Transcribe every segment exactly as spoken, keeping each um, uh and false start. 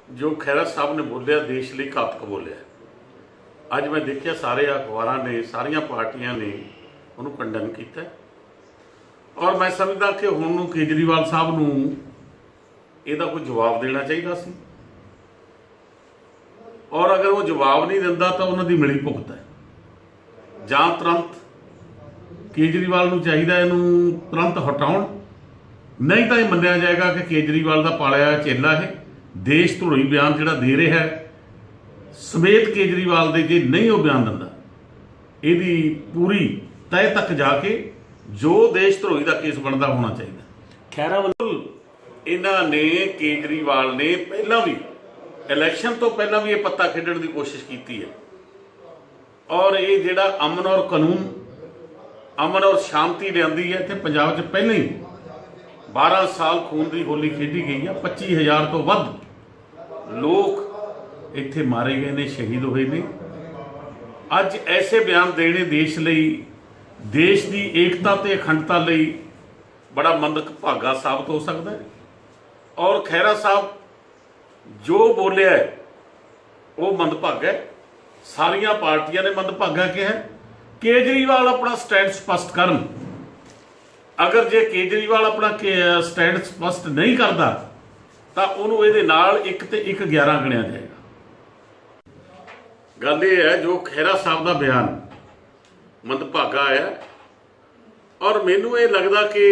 जो खैरा साहब ने बोलिया देश लिए घातक बोलिया। अज मैं देखिया सारे अखबार ने सारिया पार्टियां ने उन्होंने कंडन किया और मैं समझदा कि हुण केजरीवाल साहब नूं इहदा कोई जवाब देना चाहिए सी और अगर वो जवाब नहीं दिंदा तो उन्हां दी मिली भुगत है। जां तुरंत केजरीवाल नूं चाहिदा इहनूं तुरंत हटाउण, नहीं तो यह मन्निया जाएगा कि केजरीवाल का पालिया चेला है देश धरोही बयान जिहड़ा दे रहा है समेत केजरीवाल दे जे नहीं वो बयान दिंदा इहदी पूरी तय तक जाके जो देश धरोही का केस बनता होना चाहिए। खैरा वालों इन्हां ने केजरीवाल ने पहला भी इलैक्शन तो पहला भी ये पत्ता खेडण की कोशिश की है और ये जिहड़ा अमन और कानून अमन और शांति लियांदी है इत्थे पंजाब च पहले ही बारह साल खून की होली खेडी गई है। पच्ची हज़ार तो वध लोग इत्थे मारे गए ने, शहीद हुए ने। अज ऐसे बयान देने देश लई देश की एकता ते अखंडता लई बड़ा मंदभागा साबित हो सकता है। और खैरा साहब जो बोलिया है वो मंदभागा है, सारिया पार्टियां ने मंदभागा कहा। केजरीवाल अपना स्टैंड स्पष्ट करन, अगर जे केजरीवाल अपना स्टैंड स्पष्ट नहीं करता तो उन्होंने ये नाल एक ते एक ग्यारह गिणिया जाएगा। गल यह है जो खैरा साहब का बयान मंदभागा है और मैनू ये लगता कि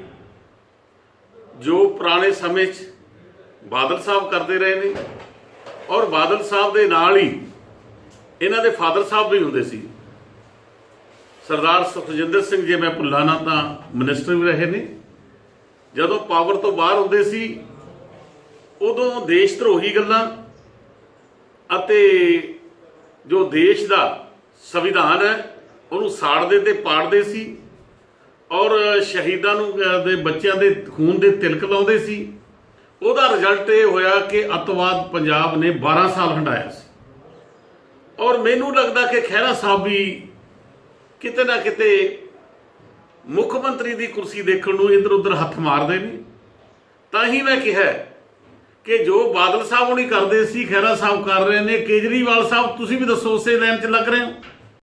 जो पुराने समय च बादल साहब करते रहे ने और बादल साहब के नाल ही इन्हां दे फादर साहब भी हुंदे सी, सरदार सुखजिंदर सिंह जे मैं भुल्ला ना तो मिनिस्टर भी रहे ने। जदों पावर तो बाहर होंदे सी उदों देश धरोही गल्लां अते जो देश का संविधान है उन्होंने साड़दे ते पाड़दे सी और शहीदां नूं दे बच्चों के खून के तिलक लाउंदे सी। उहदा रिजल्ट ये होया कि अतवाद पंजाब ने बारह साल हंडाया सी और मैनू लगता कि खैरा साहब भी किते ना किते मुख मंत्री की कुर्सी देखने को इधर उधर हथ मारते हैं। तां ही मैं कहा कि जो बादल साहब नहीं करते सी खैरा साहब कर रहे हैं। केजरीवाल साहब तुसीं भी दसो उसे लाइन च लग रहे हो।